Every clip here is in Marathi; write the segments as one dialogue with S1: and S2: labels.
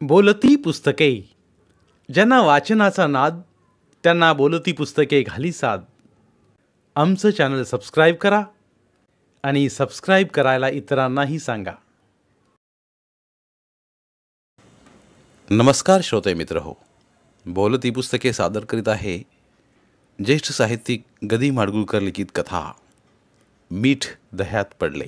S1: बोलती पुस्तके. ज्यांना वाचनाचा नाद त्यांना बोलती पुस्तके घाली साद. आमचं चॅनल सबस्क्राईब करा आणि सबस्क्राईब करायला इतरांनाही सांगा. नमस्कार श्रोते मित्र हो, बोलती पुस्तके सादर करीत आहे ज्येष्ठ साहित्यिक गदी माडगुळकर लिखित कथा मीठ दह्यात पडले.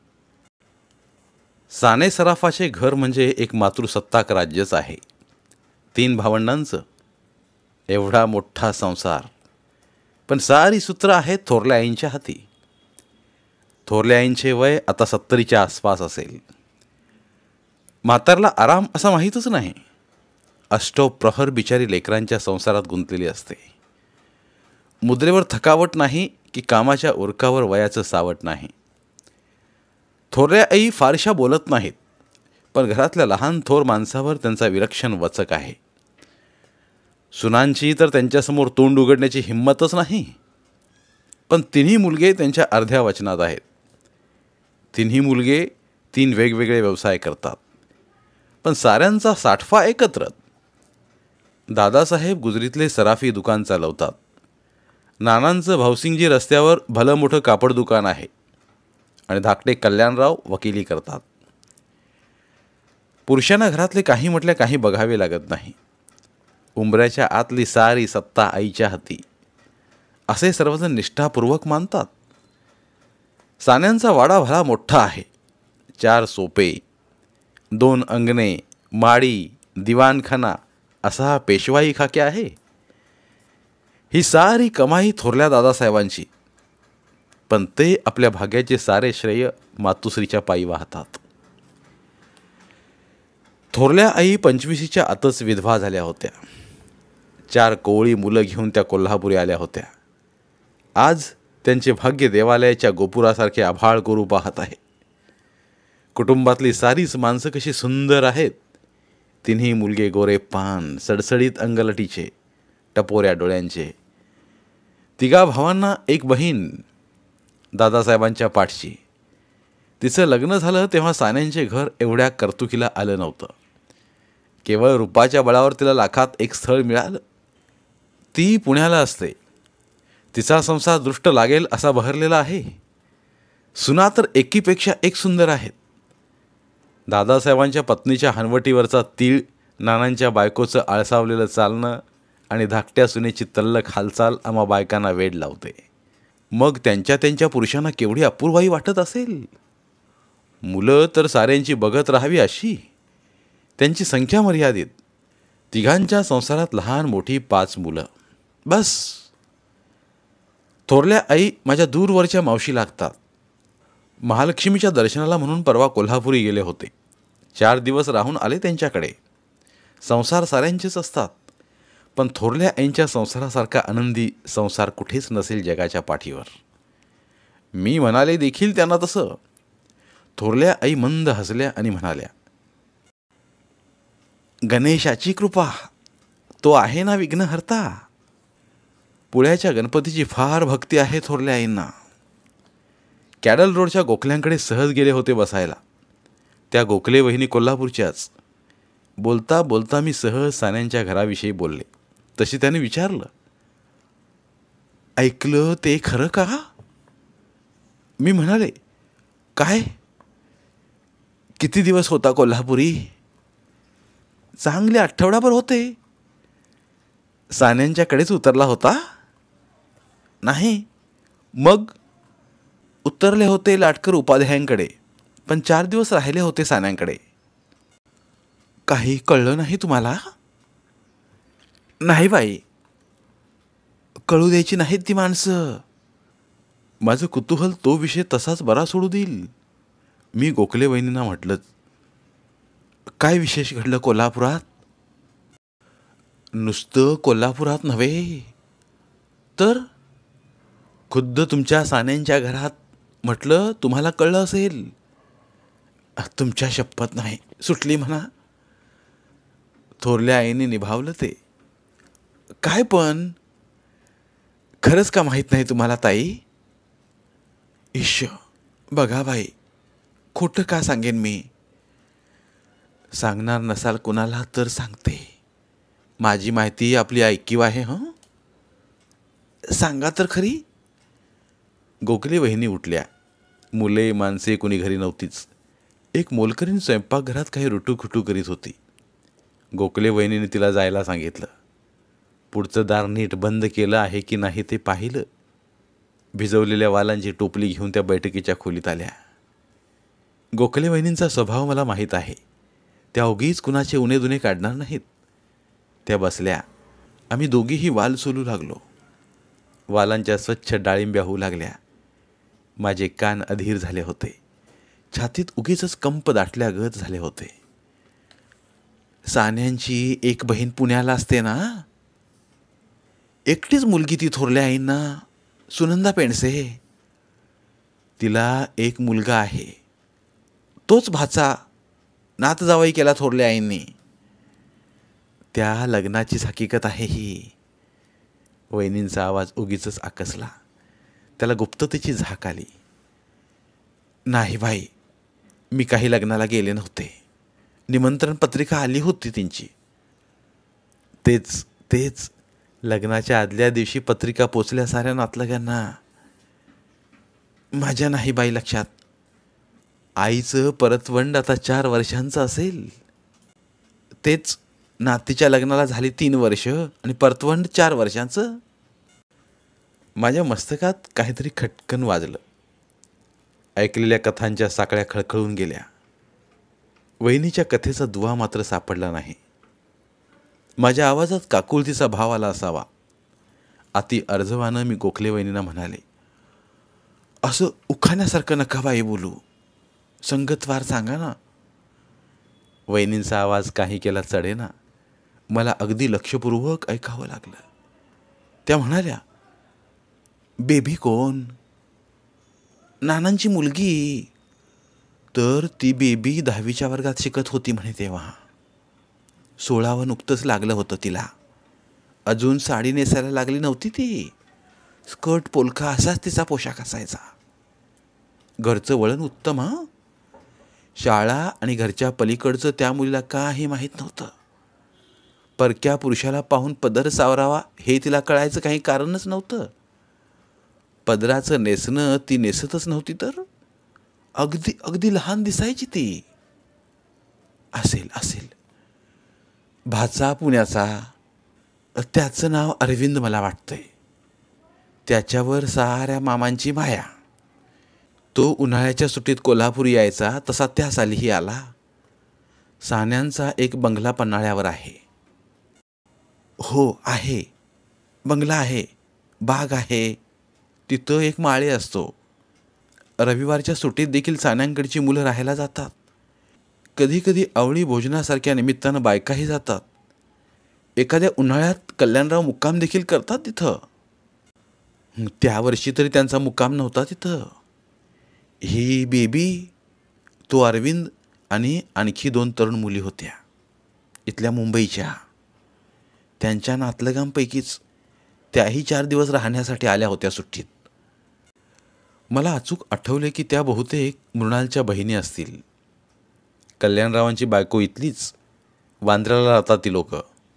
S1: साने सराफाचे घर म्हणजे एक मातृसत्ताक राज्यच आहे. 3 भावंडांचं एवढा मोठा संसार, पण सारी सूत्र आहेत थोरल्या आईंच्या हाती. थोरल्या आईंचे वय आता 70च्या आसपास असेल. म्हातारला आराम असा माहीतच नाही. अष्टप्रहर बिचारी लेकरांच्या संसारात गुंतलेली असते. मुद्रेवर थकावट नाही की कामाच्या उरकावर वयाचं सावट नाही. थोरल्या आई फारशा बोलत नाहीत, पण घरातल्या लहान थोर माणसावर त्यांचा विलक्षण वचक आहे. सुनांची तर त्यांच्यासमोर तोंड उघडण्याची हिंमतच नाही. पण 3 मुलगे त्यांच्या अर्ध्या वचनात आहेत. 3 मुलगे 3 वेगवेगळे व्यवसाय करतात, पण साऱ्यांचा साठफा एकत्र. दादासाहेब गुजरीतले सराफी दुकान चालवतात. नानांचं भावसिंगजी रस्त्यावर भलं मोठं कापड दुकान आहे आणि धाकटे कल्याणराव वकिली करतात. पुरुषांना घरातले काही म्हटल्या काही बघावे लागत नाही. उंबऱ्याच्या आतली सारी सत्ता आईच्या हाती असे सर्वजण निष्ठापूर्वक मानतात. सान्यांचा वाडा भला मोठा आहे. 4 सोपे, 2 अंगणे, माडी, दिवाणखाना असा हा पेशवाई खाक्या आहे. ही सारी कमाई थोरल्या दादासाहेबांची, पण ते आपल्या भाग्याचे सारे श्रेय मातुश्रीच्या पायी वाहतात. थोरल्या आई 25च्या आतच विधवा झाल्या होत्या. 4 कोवळी मुलं घेऊन त्या कोल्हापुरी आल्या होत्या. आज त्यांचे भाग्य देवालयाच्या गोपुरासारखे आभाळ करू पाहत आहे. कुटुंबातली सारीच माणसं कशी सुंदर आहेत. 3 मुलगे गोरे पान, सडसडीत अंगलटीचे, टपोऱ्या डोळ्यांचे. 3 भावांना एक बहीण दादासाहेबांच्या पाठची. तिचं लग्न झालं तेव्हा सान्यांचे घर एवढ्या कर्तुकीला आलं नव्हतं. केवळ रूपाच्या बळावर तिला लाखात एक स्थळ मिळालं. ती पुण्याला असते. तिचा संसार दृष्ट लागेल असा बहरलेला आहे. सुना तर एकीपेक्षा एक सुंदर आहेत. दादासाहेबांच्या पत्नीच्या हनवटीवरचा तीळ, नानांच्या बायकोचं आळसावलेलं चालणं आणि धाकट्या सुनेची तल्लख हालचाल आम्हा बायकांना वेड लावते. मग त्यांच्या पुरुषांना केवढी अपूर्वाई वाटत असेल. मुलं तर साऱ्यांची बघत राहावी अशी. त्यांची संख्या मर्यादित. 3 संसारात लहान मोठी 5 मुलं बस. थोरल्या आई माझ्या दूरवरच्या मावशी लागतात. महालक्ष्मीच्या दर्शनाला म्हणून परवा कोल्हापुरी गेले होते. 4 दिवस राहून आले त्यांच्याकडे. संसार साऱ्यांचेच असतात, पण थोरल्या आईंच्या संसारासारखा आनंदी संसार कुठेच नसेल जगाच्या पाठीवर. मी म्हणाले देखील त्यांना तसं. थोरल्या आई मंद हसल्या आणि म्हणाल्या, गणेशाची कृपा, तो आहे ना विघ्नहर्ता. पुण्याच्या गणपतीची फार भक्ती आहे थोरल्या आईंना. कॅडल रोडच्या गोखल्यांकडे सहज गेले होते बसायला. त्या गोखले वहिनी कोल्हापूरच्याच. बोलता बोलता मी सहज सान्यांच्या घराविषयी बोलले. तशी त्याने विचारलं, ऐकलं ते खरं का? मी म्हणाले, काय? किती दिवस होता कोल्हापुरी? चांगले आठवडाभर होते. सान्यांच्याकडेच उतरला होता? नाही. मग उतरले होते लाटकर उपाध्यायांकडे, पण 4 दिवस राहिले होते सान्यांकडे. काही कळलं नाही तुम्हाला? नाही बाई, कळू द्यायची नाहीत ती माणसं. माझं कुतूहल तो विषय तसाच बरा सोडू देईल. मी गोखले वहिनींना म्हटलं, काय विशेष घडलं कोल्हापुरात? नुसतं कोल्हापुरात नव्हे तर खुद्द तुमच्या सान्यांच्या घरात. म्हटलं तुम्हाला कळलं असेल. तुमच्या शपथ नाही सुटली म्हणा. थोरल्या आईने निभावलं ते. काय पण खरंच का माहीत नाही तुम्हाला ताई? ईश बघा बाई, खोटं का सांगेन मी. सांगणार नसाल कोणाला तर सांगते. माझी माहिती आपली ऐकीव आहे. हं, सांगा तर खरी. गोखले वहिनी उठल्या. मुले माणसे कोणी घरी नव्हतीच. एक मोलकरीण स्वयंपाकघरात काही रुटूखुटू करीत होती. गोखले वहिनीने तिला जायला सांगितलं. पुढचं दार नीट बंद केलं आहे की नाही ते पाहिलं. भिजवलेल्या वालांची टोपली घेऊन त्या बैठकीच्या खोलीत आल्या. गोखले वहिनींचा स्वभाव मला माहीत आहे. त्या उगीच कुणाचे उणे काढणार नाहीत. त्या बसल्या. आम्ही दोघीही वाल सोलू लागलो. वालांच्या स्वच्छ डाळिंब्या होऊ लागल्या. माझे कान अधीर झाले होते. छातीत उगीच कंप दाटल्यागत झाले होते. सान्यांची एक बहीण पुण्याला असते ना. एकटीच मुलगी ती थोरल्या आईंना, सुनंदा पेंडसे. तिला एक मुलगा आहे. तोच भाचा नात जावई केला थोरल्या आईंनी. त्या लग्नाचीच हकीकत आहे ही. वहिनींचा आवाज उगीच आकसला. त्याला गुप्ततेची झाक आली. नाही बाई, मी काही लग्नाला गेले नव्हते. निमंत्रण पत्रिका आली होती त्यांची. तेच लग्नाच्या आदल्या दिवशी पत्रिका पोचल्या साऱ्या नातलगांना. माझ्या नाही बाई लक्षात. आईचं परतवंड आता 4 वर्षांचं असेल. तेच नातीच्या लग्नाला झाली 3 वर्ष आणि परतवंड 4 वर्षांचं. माझ्या मस्तकात काहीतरी खटकन वाजलं. ऐकलेल्या कथांच्या साकळ्या खळखळून गेल्या. वहिनीच्या कथेचा दुवा मात्र सापडला नाही. माझ्या आवाजात काकुळतीचा भाव आला असावा. अति अर्जवानं मी गोखले वहिनींना म्हणाले, असं उखाण्यासारखं नका बाई बोलू. संगतवार सांगा ना. वहिनींचा आवाज काही केला चढेना. मला अगदी लक्षपूर्वक ऐकावं लागलं. त्या म्हणाल्या, बेबी कोण? नानांची मुलगी. तर ती बेबी 10वीच्या वर्गात शिकत होती म्हणे तेव्हा. 16वं नुकतंच लागलं होतं तिला. अजून साडी नेसायला लागली नव्हती ती. स्कर्ट पोलका असाच तिचा पोशाख असायचा. घरचं वळण उत्तम. हां, शाळा आणि घरच्या पलीकडचं त्या मुलीला काही माहीत नव्हतं. परक्या पुरुषाला पाहून पदर सावरावा हे तिला कळायचं काही कारणच नव्हतं. पदराचं नेसणं ती नेसतच नव्हती तर. अगदी लहान दिसायची ती. असेल भाचा पुण्याचा. त्याचं नाव अरविंद मला वाटतंय. त्याच्यावर साऱ्या मामांची माया. तो उन्हाळ्याच्या सुट्टीत कोल्हापूर यायचा तसा त्या सालीही आला. सान्यांचा एक बंगला पन्हाळ्यावर आहे. हो आहे. बंगला आहे, बाग आहे. तिथं एक माळे असतो. रविवारच्या सुट्टीत देखील सान्यांकडची मुलं राहायला जातात. कधी आवळी भोजनासारख्या निमित्तानं बायकाही जातात. एखाद्या उन्हाळ्यात कल्याणराव मुक्काम देखील करतात तिथं. त्या वर्षी तरी त्यांचा मुक्काम नव्हता तिथं. ही बेबी, तो अरविंद आणि आणखी 2 तरुण मुली होत्या इथल्या मुंबईच्या. त्यांच्या नातलगांपैकीच त्याही 4 दिवस राहण्यासाठी आल्या होत्या सुट्टीत. मला अचूक आठवले की त्या बहुतेक मृणालच्या बहिणी असतील. कल्याणरावांची बायको इथलीच. वांद्र्याला राहतात ती लोक.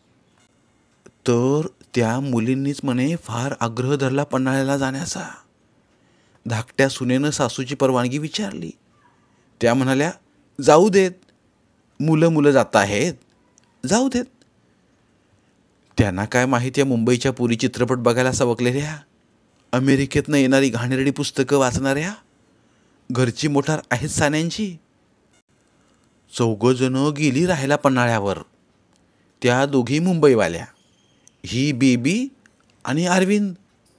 S1: तर त्या मुलींनीच म्हणे फार आग्रह धरला पन्हाळ्याला जाण्याचा. धाकट्या सुनेनं सासूची परवानगी विचारली. त्या म्हणाल्या, जाऊ देत, मुलं जात आहेत, जाऊ देत. त्यांना काय माहिती आहे मुंबईच्या पुरी चित्रपट बघायला सवकलेल्या, अमेरिकेतनं येणारी घाणेरडी पुस्तकं वाचणाऱ्या. घरची मोटार आहेत सान्यांची. 4 जणं गेली राहायला पन्हाळ्यावर. त्या दोघी मुंबईवाल्या, ही बेबी आणि अरविंद.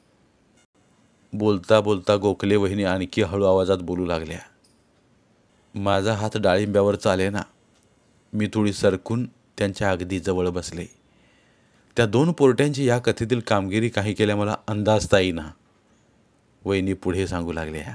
S1: बोलता बोलता गोखले वहिनी आणखी हळू आवाजात बोलू लागल्या. माझा हात डाळिंब्यावर चालेना. मी थोडी सरकून त्यांच्या अगदी जवळ बसले. त्या 2 पोरट्यांची या कथेतील कामगिरी काही केल्या मला अंदाजता येईना. वहिनी पुढे सांगू लागल्या,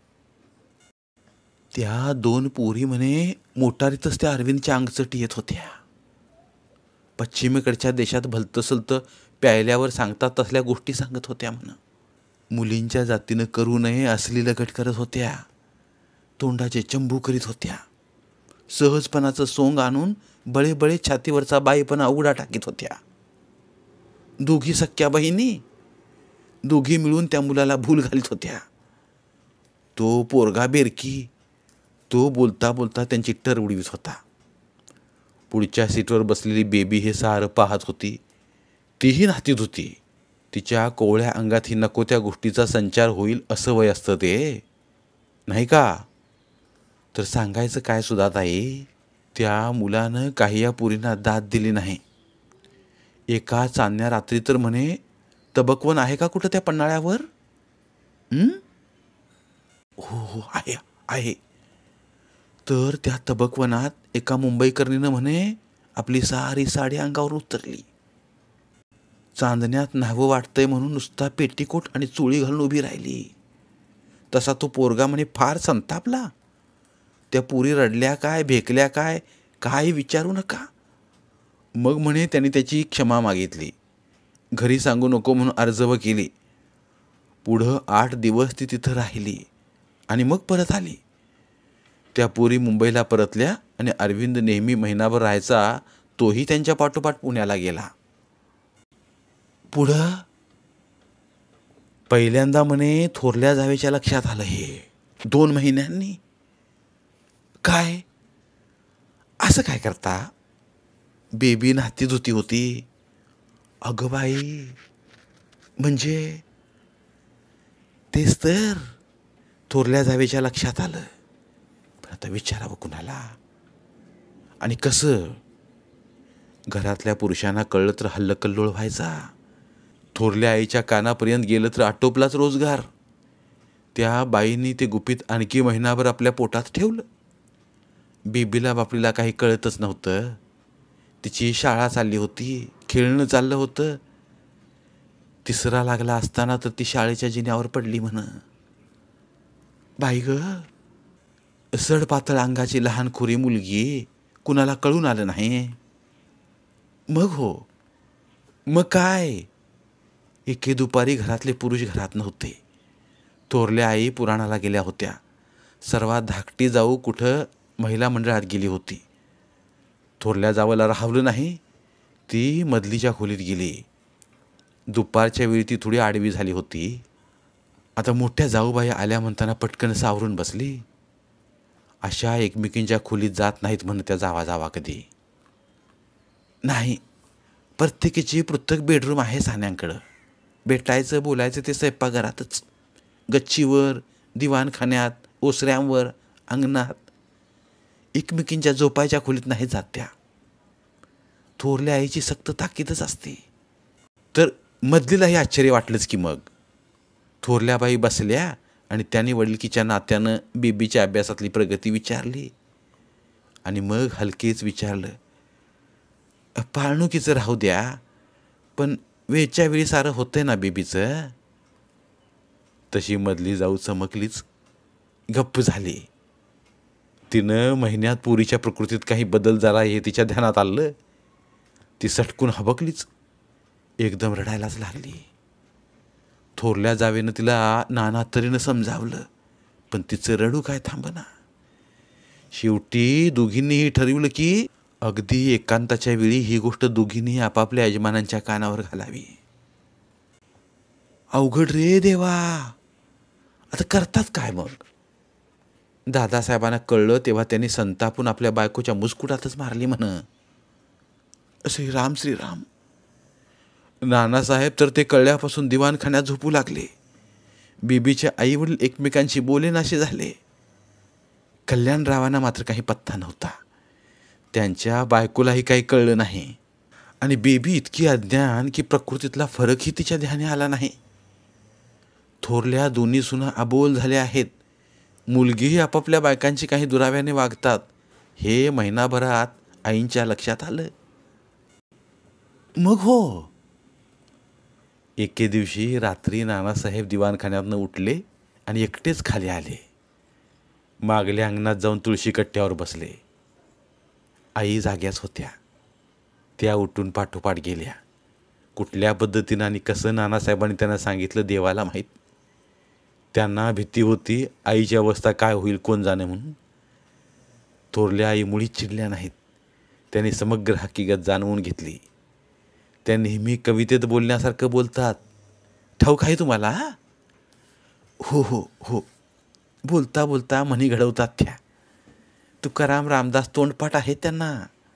S1: त्या 2 पोरी म्हणे मोटारीतच त्या अरविंदच्या अंगचटी येत होत्या. पश्चिमेकडच्या देशात भलतंसलतं प्यायल्यावर सांगतात तसल्या गोष्टी सांगत होत्या म्हणा. मुलींच्या जातीनं करू नये असली लगट करत होत्या. तोंडाचे चंबू करीत होत्या. सहजपणाचं सोंग आणून बळे छातीवरचा बाईपणा उघडा टाकीत होत्या. दोघी सख्या बहिणी, दोघी मिळून त्या मुलाला भूल घालीत होत्या. तो पोरगा बेरकी, तो बोलता बोलता त्यांची टर उडवीत होता. पुढच्या सीटवर बसलेली बेबी हे सारं पाहत होती. तीही नातीत होती. तिच्या कोवळ्या अंगात ही नको त्या गोष्टीचा संचार होईल असं वय असतं ते, नाही का? तर सांगायचं काय सुधाताई, त्या मुलानं काही या पुरींना दाद दिली नाही. एका चांदण्या रात्री तर म्हणे, तबकवन आहे का कुठं त्या पन्हाळ्यावर? हो हो, आहे आहे. तर त्या तबकवनात एका मुंबईकरणीनं म्हणे आपली सारी साडी अंगावर उतरली. चांदण्यात न्हावं वाटतंय म्हणून नुसता पेटीकोट आणि चोळी घालून उभी राहिली. तसा तो पोरगा म्हणे फार संतापला. त्या पुरी रडल्या काय, भेकल्या काय, काही विचारू नका. मग म्हणे त्यांनी त्याची क्षमा मागितली. घरी सांगू नको म्हणून अर्जव केली. पुढं 8 दिवस ती तिथं राहिली आणि मग परत आली. त्या पुरी मुंबईला परतल्या आणि अरविंद नेहमी महिनाभर राहायचा तोही त्यांच्या पाठोपाठ पुण्याला गेला. पुढं पहिल्यांदा म्हणे थोरल्या जावेच्या लक्षात आलं हे 2 महिन्यांनी. काय असं काय करता? बेबी नाती धुती होती. अगं बाई, म्हणजे तेच तर थोरल्या जावेच्या लक्षात आलं. पण आता विचारावं कुणाला आणि कसं? घरातल्या पुरुषांना कळलं तर हल्लकल्लोळ व्हायचा. थोरल्या आईच्या कानापर्यंत गेलं तर आटोपलाच रोजगार. त्या बाईंनी ते गुपित आणखी महिनाभर आपल्या पोटात ठेवलं. बेबीला बापडीला काही कळतच नव्हतं. तिची शाळा चालली होती, खेळणं चाललं होतं. तिसरा लागला असताना तर ती शाळेच्या जिन्यावर पडली म्हण. बाई ग, सडपातळ अंगाची लहानखोरी मुलगी, कुणाला कळून आलं नाही. मग हो, मग काय? एके दुपारी घरातले पुरुष घरात नव्हते. थोरल्या आई पुराणाला गेल्या होत्या. सर्वात धाकटी जाऊ कुठं महिला मंडळात गेली होती. थोरल्या जावला राहवलं नाही. ती मधलीच्या खोलीत गेली. दुपारच्या वेळी ती थोडी आडवी झाली होती. आता मोठ्या जाऊबाई आल्या म्हणताना पटकन सावरून बसली. अशा एकमेकींच्या खोलीत जात नाहीत म्हणत त्या जावा कधी नाही. प्रत्येकीची पृथक बेडरूम आहे सान्यांकडं. भेटायचं बोलायचं ते स्वयंपाकघरातच, गच्चीवर, दिवाणखान्यात, ओसऱ्यांवर, अंगणात. एकमेकींच्या झोपायच्या खोलीत नाही जात त्या. थोरल्या आईची सक्त ताकीदच असते. तर मधलीलाही आश्चर्य वाटलंच की मग. थोरल्या बाई बसल्या आणि त्याने वडिलकीच्या नात्यानं बेबीच्या अभ्यासातली प्रगती विचारली आणि मग हलकेच विचारलं, पाळणुकीचं राहू द्या, पण वेळच्या वेळी सारं होतंय ना बेबीचं? तशी मधली जाऊ चमकलीच, गप्प झाली. तिनं महिन्यात पुरीच्या प्रकृतीत काही बदल झाला हे तिच्या ध्यानात आलं. ती सटकून हबकलीच, एकदम रडायलाच लागली. थोरल्या जावेनं तिला नाना तऱ्हेनं समजावलं, पण तिचं रडू काय थांबना. शेवटी दोघींनीही ठरवलं की अगदी एकांताच्या वेळी ही गोष्ट दोघींनी आपापल्या यजमानांच्या कानावर घालावी. अवघड रे देवा, आता करतात काय मग? दादासाहेबांना कळलं तेव्हा त्यांनी संतापून आपल्या बायकोच्या मुस्कुटातच मारली म्हण. श्रीराम श्रीराम. नानासाहेब तर ते कळल्यापासून दिवाणखान्यात झोपू लागले. बीबीचे आई वडील एकमेकांशी बोलेनासे झाले. कल्याणरावांना मात्र काही पत्ता नव्हता. त्यांच्या बायकोलाही काही कळलं नाही आणि बेबी इतकी अज्ञान की प्रकृतीतला फरकही तिच्या ध्यानी आला नाही. थोरल्या दोन्ही सुना अबोल झाल्या आहेत. मुलगीही आपापल्या बायकांची काही दुराव्याने वागतात हे महिनाभरात आईंच्या लक्षात आलं. मग हो, एके दिवशी रात्री नानासाहेब दिवाणखान्यातनं उठले आणि एकटेच खाली आले. मागल्या अंगणात जाऊन तुळशी कट्ट्यावर बसले. आई जाग्याच होत्या. त्या उठून पाठोपाठ गेल्या. कुठल्या पद्धतीनं आणि कसं नानासाहेबांनी त्यांना सांगितलं देवाला माहीत. त्यांना भीती होती आईची अवस्था काय होईल कोण जाणे म्हणून. थोरल्या आई मुळीच चिडल्या नाहीत. त्यांनी समग्र हकीकत जाणवून घेतली. त्या नेहमी कवितेत बोलण्यासारखं बोलतात. ठाऊक आहे तुम्हाला? हो हो हो, बोलता बोलता म्हणी घडवतात त्या. तुकाराम रामदास तोंडपाठ आहेत त्यांना.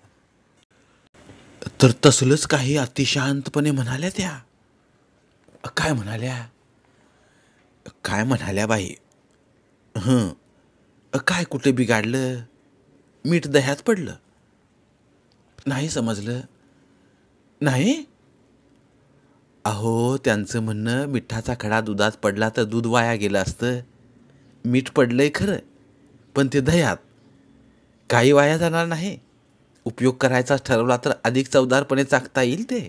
S1: तर तसलंच काही अतिशांतपणे म्हणाल्या त्या. काय म्हणाल्या? काय म्हणाल्या बाई? हं, काय कुठे बिघाडलं? मीठ दह्यात पडलं? नाही समजलं. नाही? अहो, त्यांचं म्हणणं मिठाचा खडा दुधात पडला तर दूध वाया गेलं असतं. मीठ पडलंय खरं, पण ते दह्यात. काही वाया जाणार नाही. उपयोग करायचा ठरवला तर अधिक चवदारपणे चाखता येईल ते.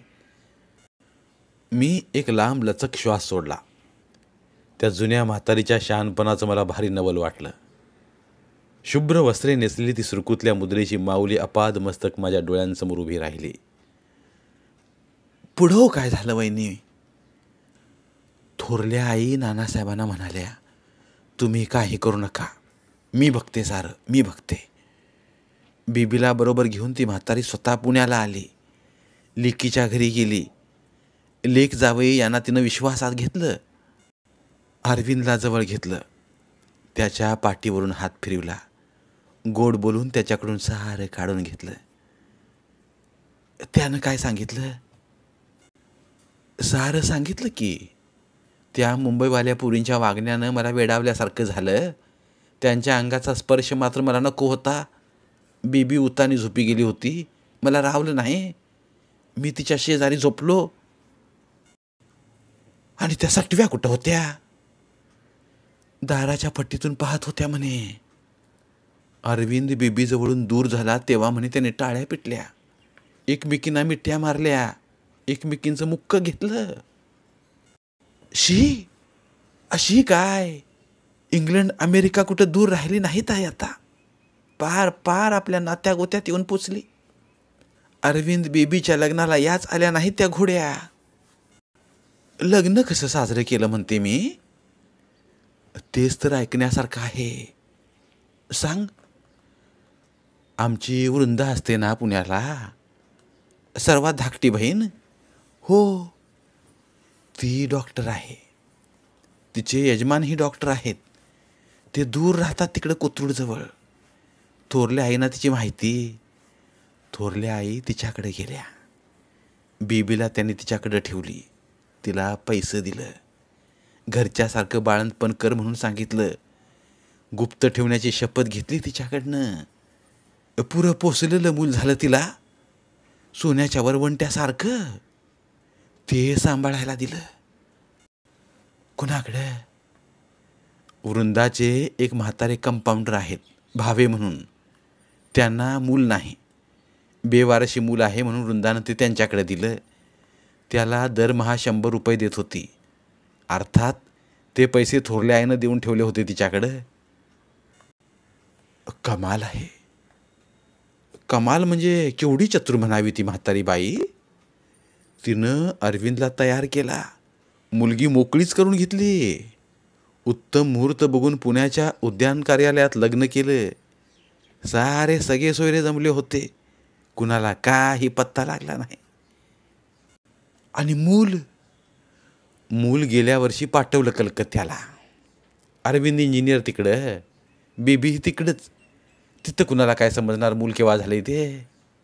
S1: मी एक लांब लचक श्वास सोडला. त्या जुन्या म्हातारीच्या शहाणपणाचं मला भारी नवल वाटलं. शुभ्र वस्त्रे नेसलेली ती सुरकुतल्या मुद्रेची माऊली अपाद मस्तक माझ्या डोळ्यांसमोर उभी राहिली. पुढं काय झालं वहिनी? थोरल्या आई नानासाहेबांना म्हणाल्या, तुम्ही काही करू नका, मी बघते सारं, मी बघते. बीबीला बरोबर घेऊन ती म्हातारी स्वतः पुण्याला आली. लेकीच्या घरी गेली. लेक जावई यांना तिनं विश्वासात घेतलं. अरविंदला जवळ घेतलं. त्याच्या पाठीवरून हात फिरवला. गोड बोलून त्याच्याकडून सारं काढून घेतलं. त्यानं काय सांगितलं? सारं सांगितलं की. त्या मुंबईवाल्या पुरींच्या वागण्यानं मला वेडावल्यासारखं झालं. त्यांच्या अंगाचा स्पर्श मात्र मला नको होता. बीबी उतानी झोपी गेली होती. मला राहवलं नाही. मी तिच्या शेजारी झोपलो. आणि त्या सटव्या कुठं होत्या? दाराच्या पट्टीतून पाहत होत्या म्हणे. अरविंद बीबीजवळून दूर झाला तेव्हा म्हणे त्याने टाळ्या पिटल्या, एकमेकींना मिठ्या मारल्या, एकमेकींचं मुक्क घेतलं. शी, अशी काय? इंग्लंड अमेरिका कुठं दूर राहिली नाहीत आहे आता. पार पार आपल्या नात्या गोत्यात येऊन पोचली. अरविंद बीबीच्या लग्नाला याच आल्या नाहीत त्या घोड्या. लग्न कसं साजरं केलं म्हणते मी? तेच तर ऐकण्यासारखं आहे. सांग. आमची वृंदा असते ना पुण्याला, सर्वात धाकटी बहीण. हो, ती डॉक्टर आहे. तिचे यजमानही डॉक्टर आहेत. ते दूर राहतात तिकडं कोथरूडजवळ. थोरल्या आईना तिची माहिती. थोरल्या आई तिच्याकडे गेल्या. बीबीला त्यांनी तिच्याकडे ठेवली. तिला पैसे दिलं. घरच्यासारखं बाळंतपण कर म्हणून सांगितलं. गुप्त ठेवण्याची शपथ घेतली तिच्याकडनं. पुरं पोसलेलं मूल झालं तिला, सोन्याच्या वरवंट्यासारखं. ते सांभाळायला दिलं. कुणाकडं? वृंदाचे एक म्हातारे कंपाऊंडर आहेत, भावे म्हणून. त्यांना मूल नाही. बेवारशी मूल आहे म्हणून वृंदानं ते त्यांच्याकडे दिलं. त्याला दरमहा 100 रुपये देत होती. अर्थात ते पैसे थोरल्या आईनं देऊन ठेवले होते तिच्याकडं. कमाल आहे. कमाल म्हणजे केवढी चतुर म्हणावी ती म्हातारी बाई. तिनं अरविंदला तयार केला. मुलगी मोकळीच करून घेतली. उत्तम मुहूर्त बघून पुण्याच्या उद्यान कार्यालयात लग्न केलं. सारे सगळे सोयरे जमले होते. कुणाला काही पत्ता लागला नाही. आणि मूल गेल्या वर्षी पाठवलं कलकत्त्याला. अरविंद इंजिनियर तिकडं, बीबी तिकडंच. तिथं कुणाला काय समजणार मूल केव्हा झालंय ते.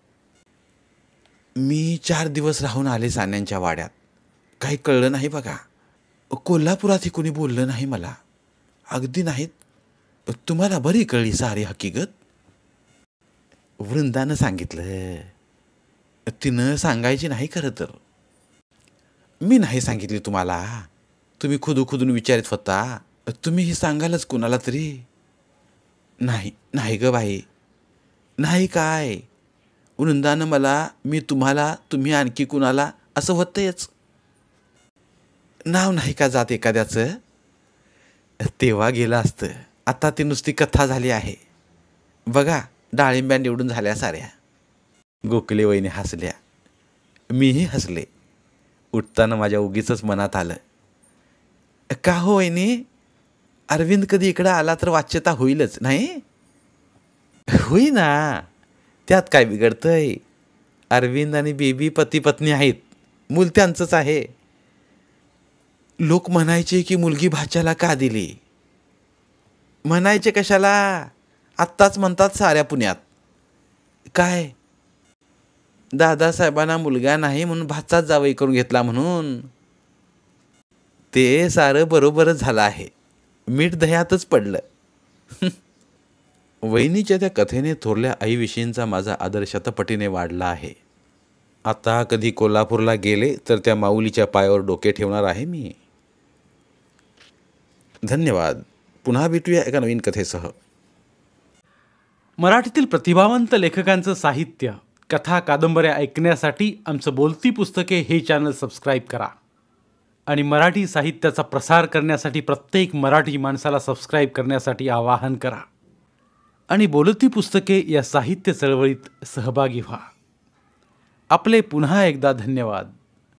S1: मी 4 दिवस राहून आले सान्यांच्या वाड्यात. काही कळलं नाही बघा. कोल्हापुरातही कोणी बोललं नाही मला. अगदी नाहीत. तुम्हाला बरी कळली सारी हकीकत? वृंदानं सांगितलं. तिनं सांगायची नाही खरं तर. मी नाही सांगितली तुम्हाला. तुम्ही खुदून विचारित होता. तुम्ही ही सांगालच कुणाला तरी. नाही नाही ग बाई, नाही. काय वृंदानं मला, मी तुम्हाला, तुम्ही आणखी कुणाला, असं होतंयच. नाव नाही का जात एखाद्याचं? तेव्हा गेलं असतं. आता ती नुसती कथा झाली आहे बघा. डाळिंब्या निवडून झाल्या साऱ्या. गोखले वहिनी हसल्या. मीही हसले. उठताना माझ्या उगीचच मनात आलं, का हो वहिनी, अरविंद कधी इकडं आला तर वाच्यता होईलच नाही? होई ना, त्यात काय बिघडतंय? अरविंद आणि बेबी पती पत्नी आहेत, मूल त्यांचंच आहे. लोक म्हणायचे की मुलगी भाच्याला का दिली? म्हणायचे कशाला? आत्ताच म्हणतात साऱ्या पुण्यात. काय? दादासाहेबांना मुलगा नाही म्हणून भाचाच जावई करून घेतला म्हणून. ते सारं बरोबरच झालं आहे. मीठ दह्यातच पडलं. वहिनीच्या त्या कथेने थोरल्या आईविषयींचा माझा आदर शतपटीने वाढला आहे. आता कधी कोल्हापूरला गेले तर त्या माऊलीच्या पायावर डोके ठेवणार आहे मी. धन्यवाद. पुन्हा भेटूया एका नवीन कथेसह.
S2: मराठीतील प्रतिभावंत लेखकांचं साहित्य, कथा, कादंबऱ्या ऐकण्यासाठी आमचं बोलती पुस्तके हे चॅनल सबस्क्राईब करा. आणि मराठी साहित्याचा प्रसार करण्यासाठी प्रत्येक मराठी माणसाला सबस्क्राईब करण्यासाठी आवाहन करा. आणि बोलती पुस्तके या साहित्य चळवळीत सहभागी व्हा. आपले पुन्हा एकदा धन्यवाद.